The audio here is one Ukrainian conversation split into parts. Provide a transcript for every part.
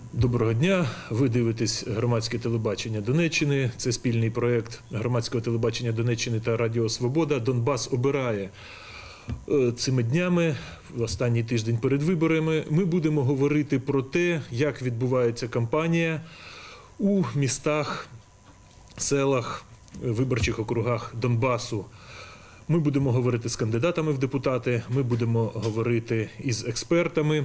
Доброго дня. Ви дивитесь громадське телебачення Донеччини. Це спільний проєкт громадського телебачення Донеччини та Радіо Свобода «Донбас обирає». Цими днями, в останній тиждень перед виборами, ми будемо говорити про те, як відбувається кампанія у містах, селах, виборчих округах Донбасу. Ми будемо говорити з кандидатами в депутати, ми будемо говорити із експертами.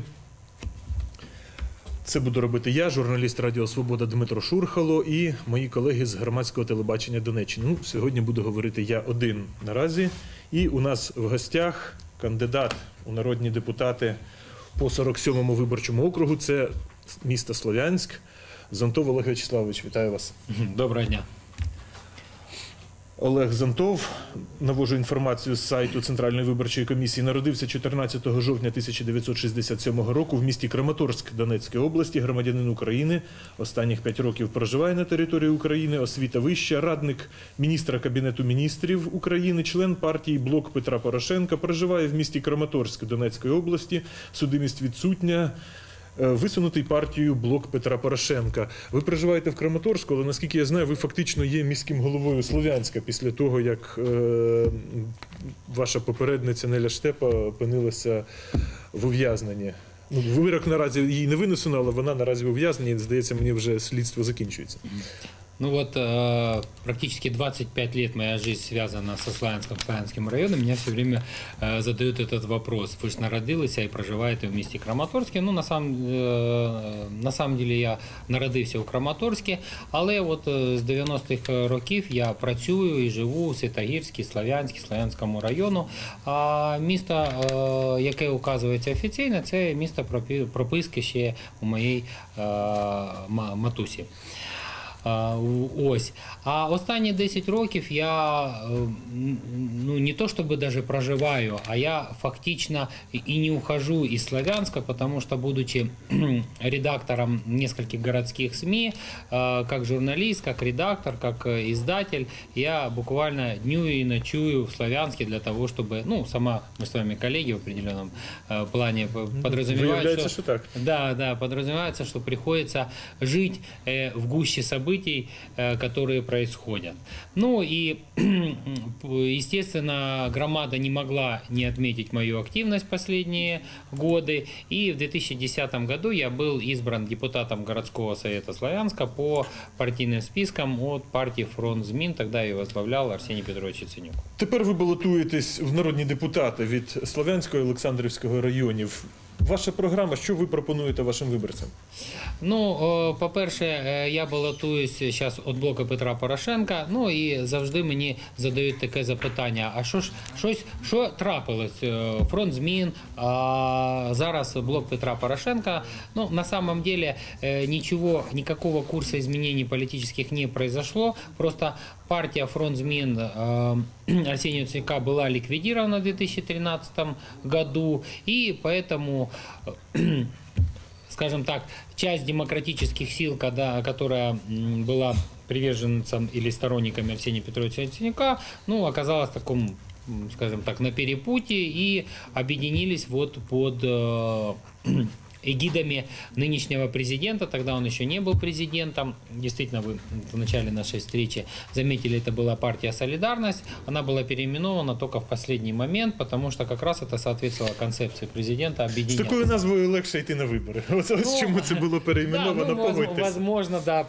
Це буду робити я, журналіст Радіо Свобода Дмитро Шурхало і мої колеги з громадського телебачення Донеччини. Сьогодні буду говорити я один наразі. І у нас в гостях кандидат у народні депутати по 47-му виборчому округу. Це місто Слов'янськ. Зонтов Олег Вячеславович, вітаю вас. Доброго дня. Олег Зонтов, навожу інформацію з сайту Центральної виборчої комісії, народився 14 жовтня 1967 року в місті Краматорськ Донецької області, громадянин України, останніх 5 років проживає на території України, освіта вища, радник міністра Кабінету міністрів України, член партії «Блок Петра Порошенка», проживає в місті Краматорськ Донецької області, судимість відсутня. Висунутий партією «Блок Петра Порошенка». Ви проживаєте в Краматорську, але, наскільки я знаю, ви фактично є міським головою Слов'янська після того, як ваша попередниця Неля Штепа опинилася в ув'язненні. Вирок наразі її не винесено, але вона наразі в ув'язненні, здається, мені вже слідство закінчується. Ну вот, практически 25 лет моя жизнь связана со Славянским районом. Меня все время задают этот вопрос. Вы же народились и проживаете в місті Краматорське. Ну, на самом деле я народився у Краматорське, але от з 90-х років я працюю і живу у Святогірській, Слов'янському району. А місто, яке указується офіційно, це місто прописки ще у моїй матусі. Ось. А останні 10 років я, ну, не то чтобы даже проживаю, а я фактично и не ухожу из Славянска, потому что, будучи редактором нескольких городских СМИ, как журналист, как редактор, как издатель, я буквально дню и ночую в Славянске для того, чтобы, ну, мы с вами коллеги в определенном плане подразумевают, что так. Да, подразумевается, что приходится жить в гуще событий, которые происходят. Ну и, естественно, громада не могла не отметить мою активность последние годы. И в 2010 году я был избран депутатом городского совета Славянска по партийным спискам от партии «Фронт ЗМІН». Тогда ее возглавлял Арсеній Петрович Яценюк. Тепер ви балотуєтесь в народні депутати від Слов'янського і Олександрівського районів. Ваша програма, що ви пропонуєте вашим виборцям? Ну, по-перше, я балотуюсь зараз від блоку Петра Порошенка, ну і завжди мені задають таке запитання, а що трапилось? Фронт ЗМІН, а зараз блок Петра Порошенка. Ну, на самом деле, никакого курса изменений политических не произошло, просто партия Фронт ЗМІН Арсения Яценюка была ликвидирована в 2013 году, и поэтому, скажем так, часть демократических сил, которая была приверженцем или сторонниками Арсения Петровича Яценюка, ну, оказалась в таком, скажем так, на перепутье и объединились вот под эгидами нынешнего президента. Тогда он еще не был президентом. Действительно, вы в начале нашей встречи заметили, это была партия «Солидарность». Она была переименована только в последний момент, потому что как раз это соответствовало концепции президента объединять. З такою назвою легше йти на вибори. Ось чому це було переименовано, погодьтесь. Возможно, да,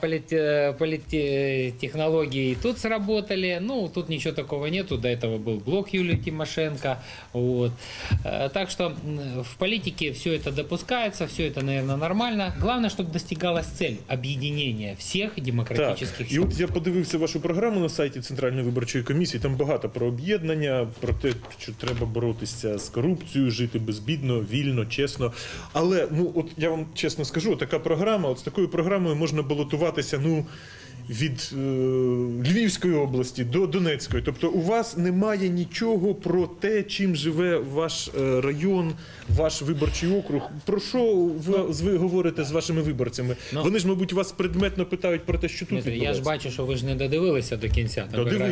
политтехнологии и тут сработали. Ну, тут ничего такого нету. До этого был блок Юлии Тимошенко. Вот. Так что в политике все это допускается. Все это, наверное, нормально. Главное, чтобы достигалась цель об'єднання всіх демократичних сил. І от я подивився вашу програму на сайті Центральної виборчої комісії. Там багато про об'єднання, про те, що треба боротися з корупцією, жити безбідно, вільно, чесно. Але, ну, от я вам чесно скажу, така програма, от з такою програмою можна балотуватися, ну, від Львівської області до Донецької. Тобто у вас немає нічого про те, чим живе ваш район, ваш виборчий округ. Про що ви говорите з вашими виборцями? Вони ж, мабуть, вас предметно питають про те, що тут відбувається. Я ж бачу, що ви ж не додивилися до кінця.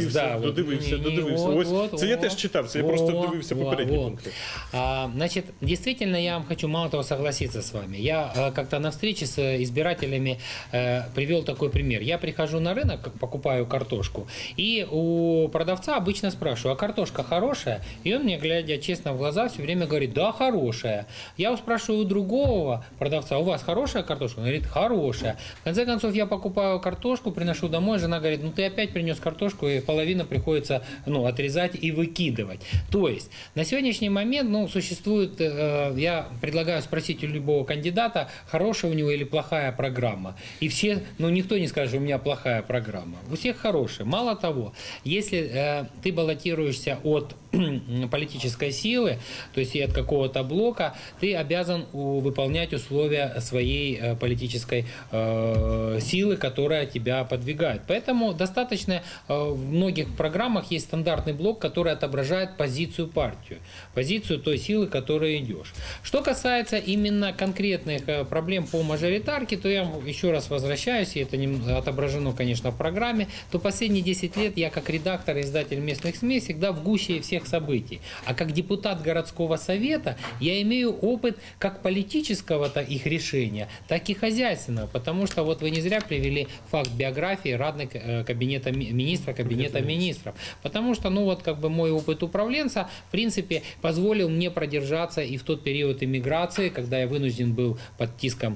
Додивився. Це я теж читав, це я просто дивився попередні пункти. Значит, действительно, я вам хочу мало того согласиться с вами. Я как-то на встрече с избирателями привел такой пример. Я прихожу на рынок, покупаю картошку, и у продавца обычно спрашиваю, а картошка хорошая? И он мне, глядя честно в глаза, все время говорит, да, хорошая. Я спрашиваю у другого продавца, у вас хорошая картошка? Он говорит, хорошая. В конце концов, я покупаю картошку, приношу домой, жена говорит, ну ты опять принес картошку, и половину приходится отрезать и выкидывать. То есть, на сегодняшний момент, существует, я предлагаю спросить у любого кандидата, хорошая у него или плохая программа. И все, никто не скажет, что у меня плохая программа. У всех хорошая. Мало того, если ты баллотируешься от политической силы, то есть и от какого-то блока, ты обязан выполнять условия своей политической силы, которая тебя подвигает. Поэтому достаточно в многих программах есть стандартный блок, который отображает позицию партии, позицию той силы, которой идешь. Что касается именно конкретных проблем по мажоритарке, то я еще раз возвращаюсь, и это не отображено, конечно, в программе, то последние 10 лет я как редактор и издатель местных СМИ всегда в гуще всех событий. А как депутат городского совета я имею опыт как политического-то их решения, так и хозяйственного, потому что вот вы не зря привели факт биографии радной кабинета министров, потому что, мой опыт управленца, в принципе, позволил мне продержаться и в тот период иммиграции, когда я вынужден был под тиском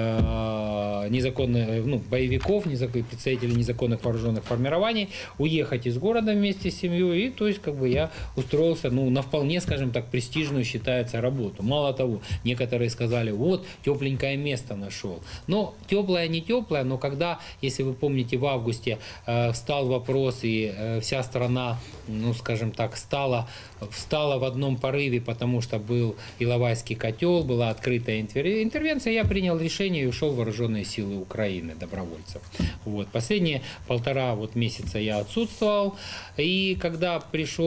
незаконных, боевиков, представителей незаконных вооруженных формирований, уехать из города вместе с семьей, и, то есть, я устроился, на вполне, скажем так, престижную считается работу. Мало того, некоторые сказали, вот, тепленькое место нашел. Но теплое, не теплое, но когда, если вы помните, в августе встал вопрос, и вся страна, скажем так, встала в одном порыве, потому что был Иловайский котел, была открытая интервенция, я принял решение и ушел в вооруженные силы Украины, добровольцев. Последние 1,5 месяца я отсутствовал, и когда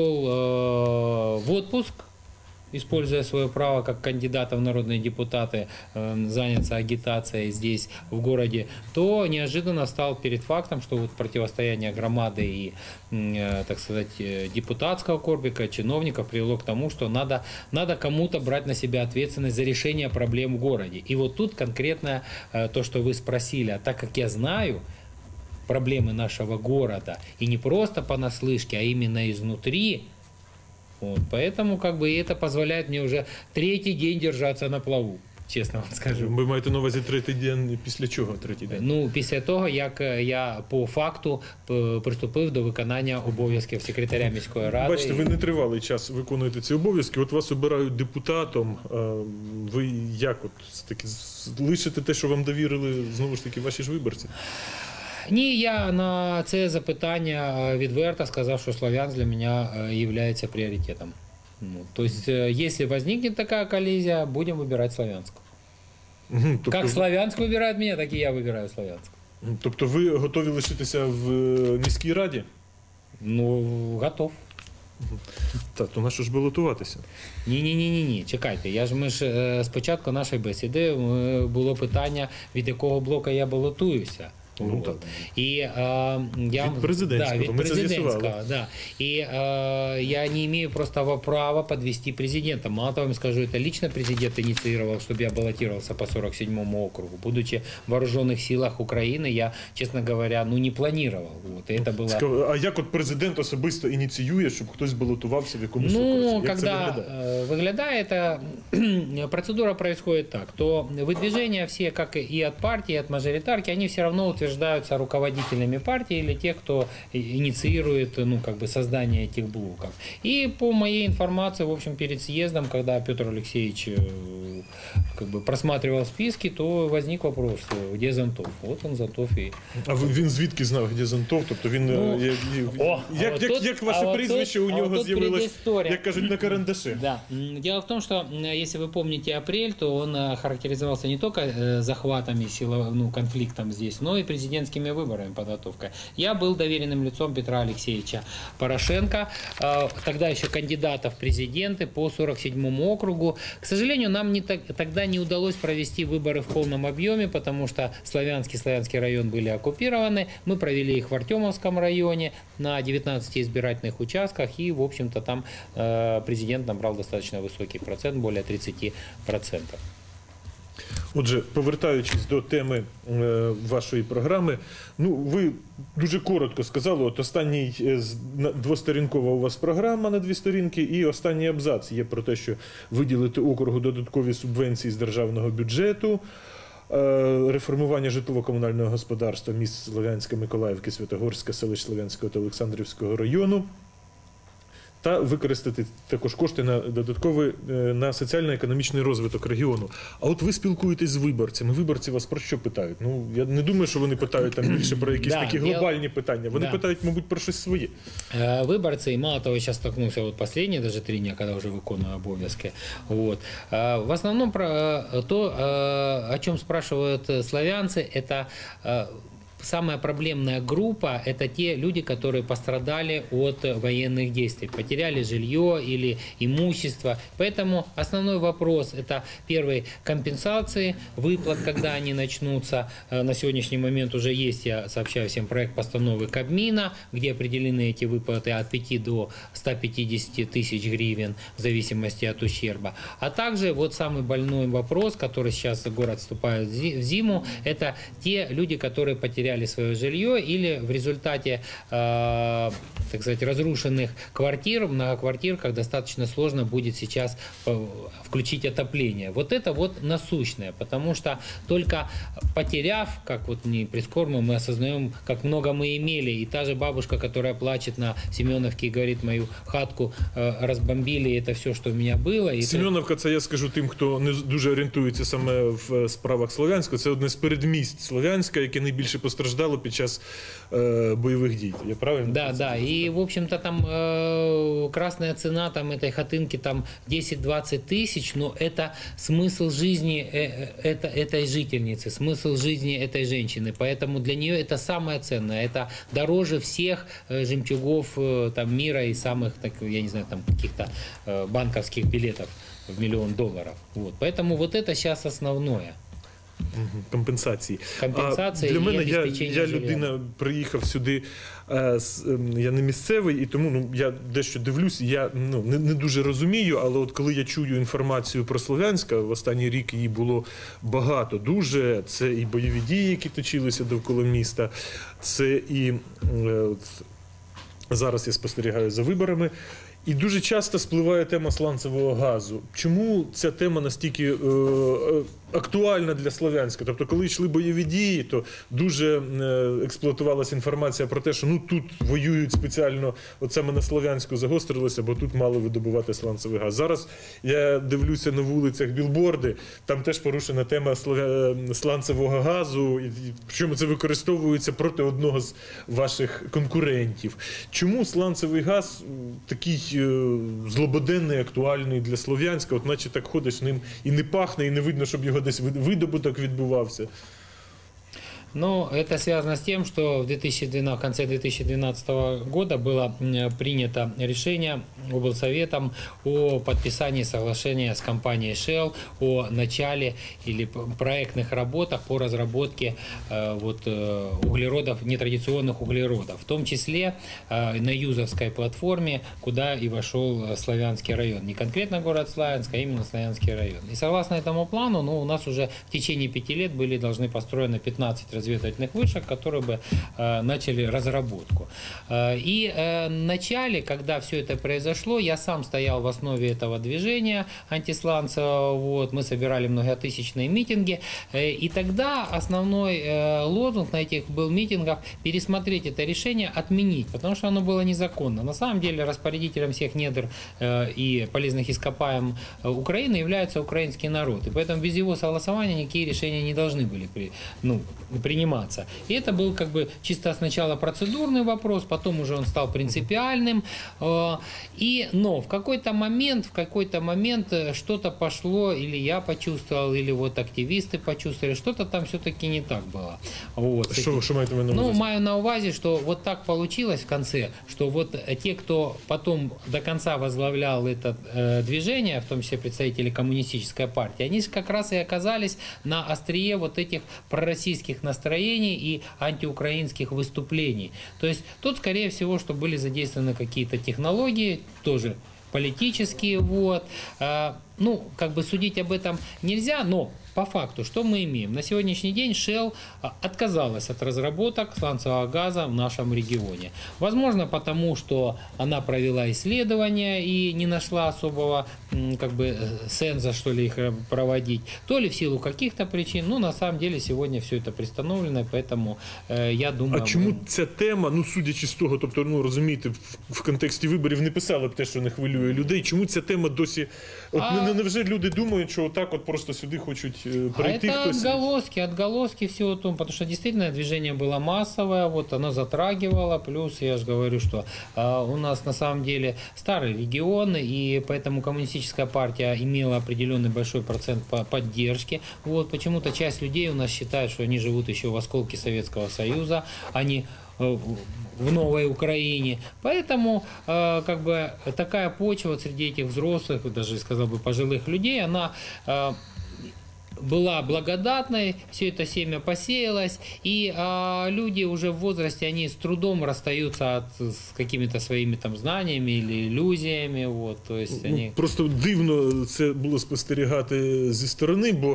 пришел в отпуск, используя свое право как кандидата в народные депутаты заняться агитацией здесь, в городе, то неожиданно стал перед фактом, что противостояние громады и, так сказать, депутатского корпуса, чиновников привело к тому, что надо кому-то брать на себя ответственность за решение проблем в городе. И тут конкретно то, что вы спросили, а так как я знаю проблемы нашего города, и не просто понаслышке, а именно изнутри, поэтому это позволяет мне уже 3-й день держаться на плаву, чесно вам скажу. Ви маєте на увазі 3-й день, після чого 3-й день? Після того, як я по факту приступив до виконання обов'язків секретаря міської ради. Бачите, ви не тривалий час виконуєте ці обов'язки, вас обирають депутатом, ви як лишите те, що вам довірили, знову ж таки, ваші ж виборці? Ні, я на це запитання відверто сказав, що Слов'янськ для мене є пріоритетом. Тобто, якщо виникне така колізія, будемо вибирати Слов'янськ. Як Слов'янськ вибирає мене, так і я вибираю Слов'янськ. Тобто ви готові лишитися в міській раді? Готов. То на що ж балотуватися? Ні, чекайте. Ми ж спочатку нашої бесіди було питання, від якого блоку я балотуюся. Від президентського, ми це з'ясували. Да. И я не имею просто права подвести президента. Мало того, я скажу, это лично президент инициировал, чтобы я баллотировался по 47-му округу. Будучи в вооруженных силах Украины, я, честно говоря, не планировал. Это было... А як президент особисто ініціює, щоб хтось балотувався в якомусь окрузі? Когда выглядает, процедура происходит так, то выдвижения все, как и от партии, и от мажоритарки, они все равно утверждаются руководителями партии или тех, кто инициирует создание этих блоков. И по моей информации, в общем, перед съездом, когда Петр Алексеевич как бы просматривал списки, то возник вопрос, где Зонтов. Вот он, Зонтов и... А він звідки знав, де Зонтов? Тобто він, як ваше прізвище у нього з'явилось, як кажуть, на карандаші? Да. Дело в том, что, если вы помните апрель, то он характеризовался не только захватами, конфликтом здесь, но и президентскими выборами, подготовкой. Я был доверенным лицом Петра Алексеевича Порошенко, тогда еще кандидата в президенты по 47-му округу. К сожалению, нам тогда не удалось провести выборы в полном объеме, потому что Славянский район были оккупированы. Мы провели их в Артемовском районе на 19 избирательных участках, и, в общем-то, там президент набрал достаточно высокий процент, более 30%. Отже, повертаючись до теми вашої програми, ви дуже коротко сказали, от останній двосторінкова у вас програма на 2 сторінки, і останній абзац є про те, що виділити округу додаткові субвенції з державного бюджету, реформування житлово-комунального господарства міст Слов'янська, Миколаївки, Святогорська, селищ Слов'янського та Олександрівського району, та використати також кошти на соціально-економічний розвиток регіону. А от ви спілкуєтесь з виборцями. Виборці вас про що питають? Я не думаю, що вони питають там більше про якісь такі глобальні питання. Вони питають, мабуть, про щось своє. Выборцы, и мало того, я сейчас столкнулся последние даже 3 дня, когда уже выполняю обовязки. В основном то, о чем спрашивают славянцы, это... Самая проблемная группа – это те люди, которые пострадали от военных действий, потеряли жилье или имущество. Поэтому основной вопрос – это первый – компенсации, выплат, когда они начнутся. На сегодняшний момент уже есть, я сообщаю всем, проект постановы Кабмина, где определены эти выплаты от 5 до 150 тысяч гривен в зависимости от ущерба. А также вот самый больной вопрос, который сейчас город вступает в зиму – это те люди, которые потеряли свое жилье или в результате, так сказать, разрушенных квартир, многоквартирках достаточно сложно будет сейчас включить отопление. Вот это вот насущное, потому что только потеряв, как вот не прискорбно, мы осознаем, как много мы имели. И та же бабушка, которая плачет на Семеновке и говорит, мою хатку разбомбили, это все, что у меня было. Семеновка, це я скажу тим, хто не дуже орієнтується саме в справах Слов'янська, це одне з передмість Слов'янська, яке найбільше постраждало під час бойових дій. Я правильно? Да. И, в общем-то, там красная цена там, этой хатынки там 10-20 тысяч, но это смысл жизни этой жительницы, смысл жизни этой женщины. Поэтому для нее это самое ценное. Это дороже всех жемчугов там, мира и самых, так, я не знаю, там каких-то банковских билетов в $1 миллион. Вот. Поэтому вот это сейчас основное. Компенсації. Для мене, я людина, приїхав сюди, я не місцевий, і тому я дещо дивлюсь, я не дуже розумію, але от коли я чую інформацію про Слов'янська, в останній рік її було багато дуже, це і бойові дії, які точилися довкола міста, це і зараз я спостерігаю за виборами. І дуже часто спливає тема сланцевого газу. Чому ця тема настільки актуальна для Слов'янська? Тобто, коли йшли бойові дії, то дуже експлуатувалася інформація про те, що тут воюють спеціально, от саме на Слов'янську загострилося, бо тут мали видобувати сланцевий газ. Зараз я дивлюся на вулицях білборди, там теж порушена тема сланцевого газу, і причому це використовується проти одного з ваших конкурентів. Чому сланцевий газ такий злободенний, актуальний для Слов'янська, от наче так ходиш ним і не пахне, і не видно, щоб його десь видобуток відбувався? Ну, это связано с тем, что в конце 2012 года было принято решение облсоветом о подписании соглашения с компанией Shell о начале или проектных работах по разработке углеродов, нетрадиционных углеродов, в том числе на Юзовской платформе, куда и вошел Славянский район. Не конкретно город Славянск, а именно Славянский район. И согласно этому плану, у нас уже в течение 5 лет были должны построены 15 разведывательных вышек, которые бы начали разработку. И в начале, когда все это произошло, я сам стоял в основе этого движения антисланцевого, вот, мы собирали многотысячные митинги, и тогда основной лозунг на этих был митингах пересмотреть это решение, отменить, потому что оно было незаконно. На самом деле распорядителем всех недр и полезных ископаемых Украины является украинский народ, и поэтому без его согласования никакие решения не должны были приниматься. И это был как бы чисто сначала процедурный вопрос, потом уже он стал принципиальным, но в какой-то момент что-то пошло, или я почувствовал, или вот активисты почувствовали, что-то там все-таки не так было. Вот. Что маєте на увазі? Маю на увазі, что вот так получилось в конце, что вот те, кто потом до конца возглавлял это движение, в том числе представители коммунистической партии, они как раз и оказались на острие вот этих пророссийских настроений и антиукраинских выступлений. То есть тут, скорее всего, что были задействованы какие-то технологии, тоже политические, вот. Как бы судить об этом нельзя, но по факту, что мы имеем? На сегодняшний день Shell отказалась от разработок сланцевого газа в нашем регионе. Возможно, потому что она провела исследования и не нашла особого сенса, что ли, их проводить. То ли в силу каких-то причин. На самом деле, сегодня все это пристановлено, поэтому я думаю... А чому ця тема, судячи з того, тобто, розумієте, в контексті виборів не писали б те, що не хвилює людей, чому ця тема досі... Невже люди думають, що отак от просто сюди хочуть прийти хтось? Отголоски всего того, потому что действительно движение было массовое, вот оно затрагивало, плюс я же говорю, что у нас на самом деле старый регион, и поэтому коммунистическая партия имела определенный большой процент поддержки. Вот почему-то часть людей у нас считает, что они живут еще в осколке Советского Союза, они в новой Украине. Поэтому такая почва среди этих взрослых, даже сказал бы пожилых людей, она была благодатной, все это семя посеялось, и люди уже в возрасте, они с трудом расстаются с какими-то своими там знаниями или иллюзиями. Вот, то есть они... Просто дивно це було спостерігати зі сторони, бо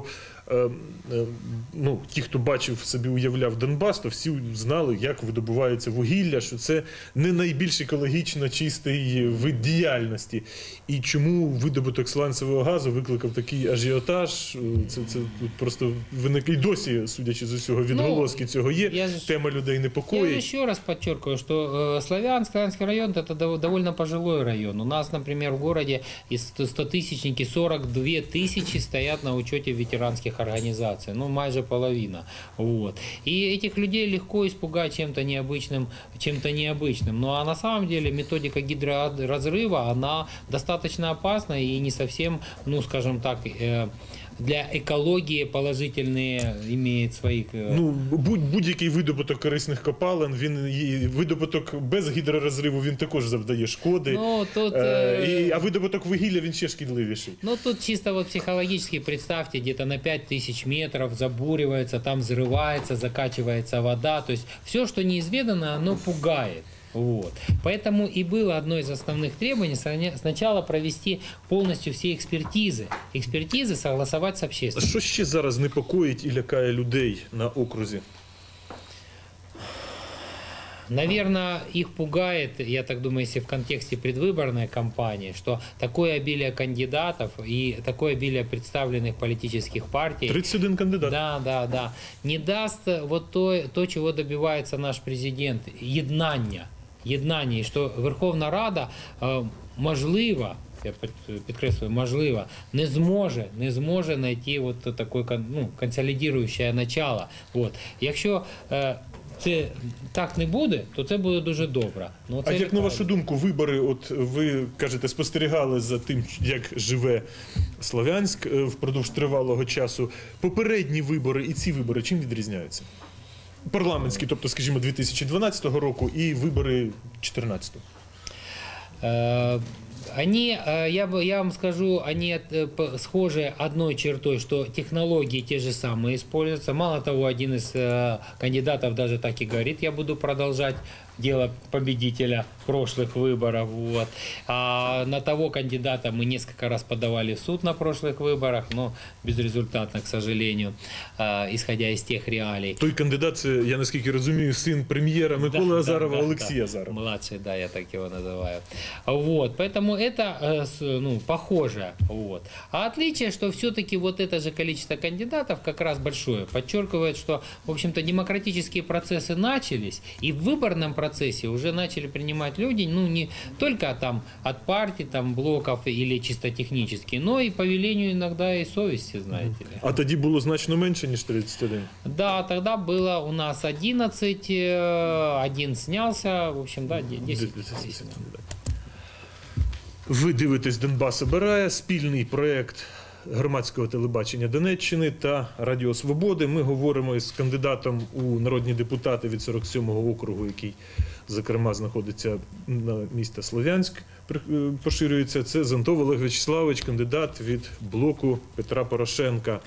ті, хто бачив, собі уявляв Донбас, то всі знали, як видобувається вугілля, що це не найбільш екологічно чистий вид діяльності. І чому видобуток сланцевого газу викликав такий ажіотаж, це просто виник і досі, судячи з усього, відголоски цього є, тема людей непокоїть. Я ще раз подчеркиваю, что Славянский район – это довольно пожилой район. У нас, например, в городе из 100-тысячники 42 тысячи стоят на учете ветеранских организаций, майже половина. Вот. И этих людей легко испугать чем-то необычным. Ну а на самом деле методика гидроразрыва, она достаточно опасна и не совсем, скажем так, для екології положительні має свої... Будь-який видобуток корисних копалин, видобуток без гідророзриву, він також завдає шкоди. А видобуток вугілля, він ще шкідливіший. Тут чисто психологически представьте, где-то на 5000 метров забуривается, там взрывается, закачивается вода. То есть все, что неизведанно, оно пугает. Вот. Поэтому и было одно из основных требований сначала провести полностью все экспертизы согласовать с общественностью. Що ще зараз непокоїть і лякає людей на окрузі? Наверное, их пугает, я так думаю, если в контексте предвыборной кампании, что такое обилие кандидатов и такое обилие представленных политических партий... 31 кандидат. Да. Не даст вот то, чего добивается наш президент, єднання, і що Верховна Рада, можливо, я підкреслюю, можливо, не зможе знайти вот такое консолідуюче начало. Вот. Якщо це так не буде, то це буде дуже добре. А як на вашу думку, вибори, от ви кажете, спостерігали за тим, як живе Слов'янськ впродовж тривалого часу. Попередні вибори і ці вибори чим відрізняються? Парламентські, тобто, скажімо, 2012 року і вибори 2014-го. Я вам скажу, они схожи одной чертой, что технологии те же самые используются. Мало того, один из кандидатов даже так и говорит, я буду продолжать дело победителя прошлых выборов. Вот. А на того кандидата мы несколько раз подавали в суд на прошлых выборах, но безрезультатно, к сожалению, исходя из тех реалий. Той кандидат, це, я наскільки розумію, син прем'єра Миколи Азарова, Олексія Азарова. Младший, да, я так его называю. Вот, поэтому это ну, похоже. Вот. А отличие, что все-таки вот это же количество кандидатов как раз большое, подчеркивает, что, в общем-то, демократические процессы начались, и в выборном процессе уже начали принимать люди, ну, не только там от партий, там, блоков или чисто технически, но и по велению иногда и совести, знаете ли. А тоді було значно менше, ніж 31. Да, тогда было у нас 11, один снялся, в общем, да, 10. Ви дивитесь «Донбас обирає», спільний проєкт громадського телебачення Донеччини та Радіо Свободи. Ми говоримо із кандидатом у народні депутати від 47-го округу, який, зокрема, знаходиться на місті Слов'янськ, поширюється. Це Зонтов Олег В'ячеславович, кандидат від блоку Петра Порошенка.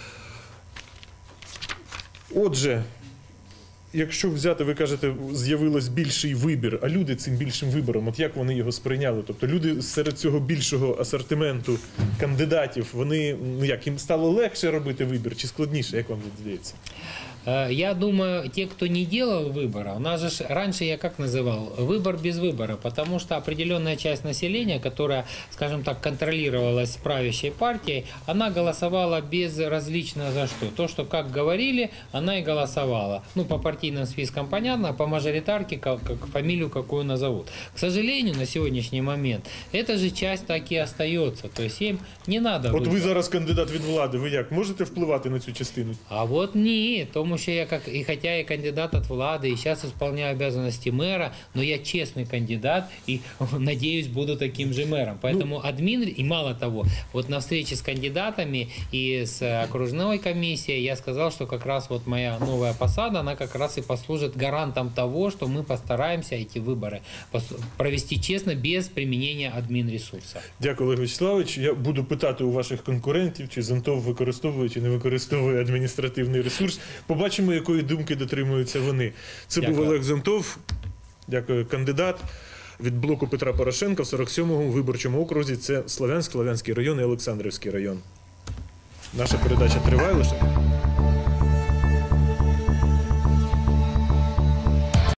Отже, якщо взяти, ви кажете, з'явилось більший вибір, а люди цим більшим вибором, от як вони його сприйняли? Тобто люди серед цього більшого асортименту кандидатів, вони, ну як, їм стало легше робити вибір чи складніше, як вам здається? Я думаю, те, кто не делал выбора, у нас же раньше я как называл, выбор без выбора, потому что определенная часть населения, которая, скажем так, контролировалась правящей партией, она голосовала безразлично за что. То, что как говорили, она и голосовала. Ну, по партийным спискам понятно, а по мажоритарке, как фамилию какую назовут. К сожалению, на сегодняшний момент, эта же часть так и остается. То есть им не надо От выбора. ви зараз кандидат від влади, ви як, можете впливати на цю частину? А вот нет, потому что я как, и хотя я кандидат от влады, и сейчас исполняю обязанности мэра, но я честный кандидат и, надеюсь, буду таким же мэром. Поэтому админ, и мало того, вот на встрече с кандидатами и с окружной комиссией я сказал, что как раз вот моя новая посада, она как раз и послужит гарантом того, что мы постараемся эти выборы провести честно, без применения админресурса. Дякую, Олег В'ячеславович. Я буду питати у ваших конкурентів, чи Зонтов використовує, чи не використовує адміністративний ресурс. Побачимо, якої думки дотримуються вони. Це був Дякую. Олег Зонтов, дякую, кандидат від блоку Петра Порошенка в 47-му виборчому окрузі. Це Слов'янськ, Слов'янський район і Олександрівський район. Наша передача триває лише.